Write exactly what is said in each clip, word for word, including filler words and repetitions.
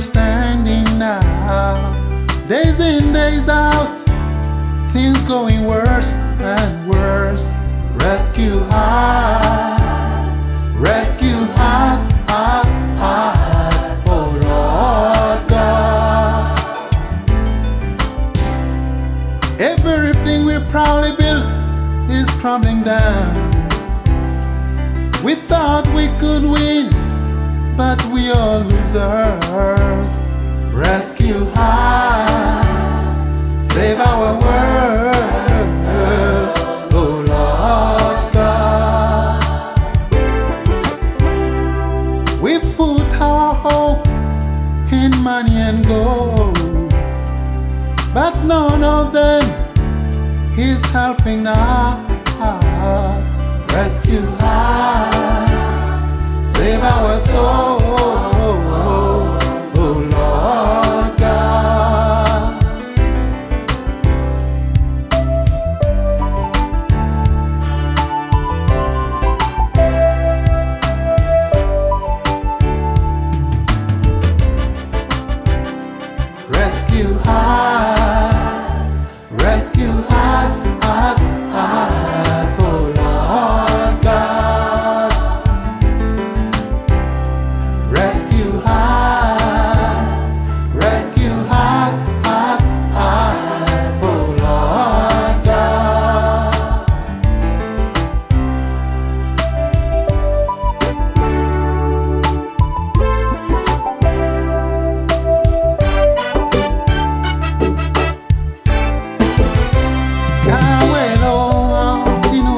standing now. Days in, days out, things going worse and worse. Rescue us, rescue us, us, us, oh Lord God. Everything we proudly built is crumbling down. We thought we could win, but we all losers. Rescue us, save our world, oh Lord God. We put our hope in money and gold, but none of them is helping us. Rescue us, save our soul, oh Lord God. Rescue us, rescue us, us, us, oh Lord God. Rescue us, rescue us, us, us, oh Lord God. Kawelo antino,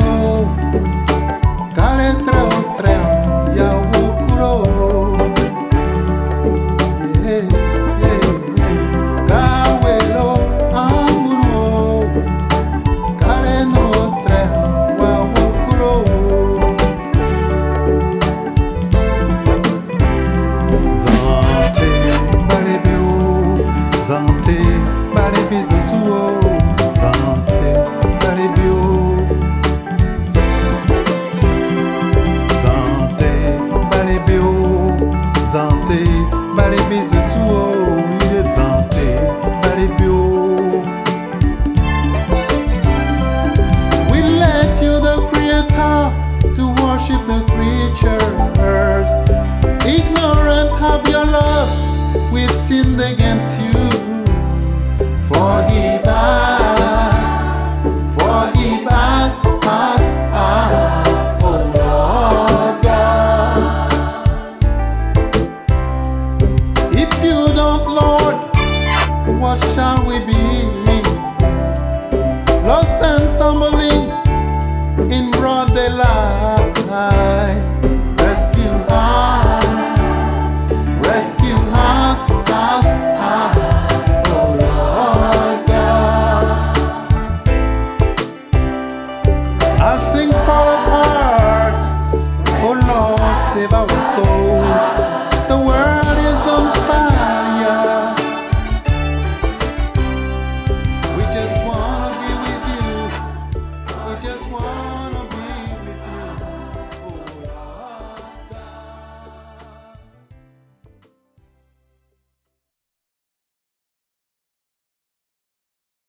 kaletre ostreo ya wokuro. Yeah, yeah, yeah. Kawelo anguno, kaletre ostreo ya wokuro. Zante balebio, zante balebizo suo, zante balebio, zante balebio, zante balebizo suo, il est zante balebio. We let you, the Creator, to worship the creatures, ignorant of your love, we've sinned against you. Forgive us, forgive us, us, us, oh Lord God. If you don't, Lord, what shall we be? Lost and stumbling in broad daylight.